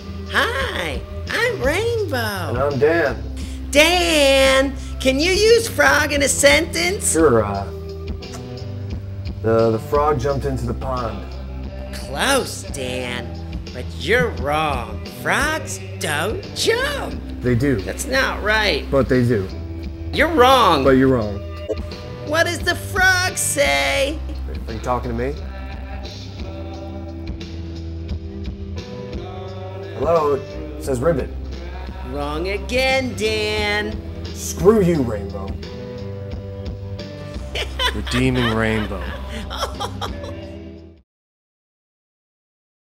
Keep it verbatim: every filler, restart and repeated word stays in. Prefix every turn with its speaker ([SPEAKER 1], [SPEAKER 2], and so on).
[SPEAKER 1] Hi, I'm Rainbow.
[SPEAKER 2] And I'm Dan.
[SPEAKER 1] Dan, can you use frog in a sentence?
[SPEAKER 2] Sure, uh, the, the frog jumped into the pond.
[SPEAKER 1] Close, Dan, but you're wrong. Frogs don't jump.
[SPEAKER 2] They do.
[SPEAKER 1] That's not right.
[SPEAKER 2] But they do.
[SPEAKER 1] You're wrong.
[SPEAKER 2] But you're wrong.
[SPEAKER 1] What does the frog say?
[SPEAKER 2] Are you talking to me? Hello, it says ribbit.
[SPEAKER 1] Wrong again, Dan.
[SPEAKER 2] Screw you, Rainbow.
[SPEAKER 3] Redeeming Rainbow.
[SPEAKER 1] Oh.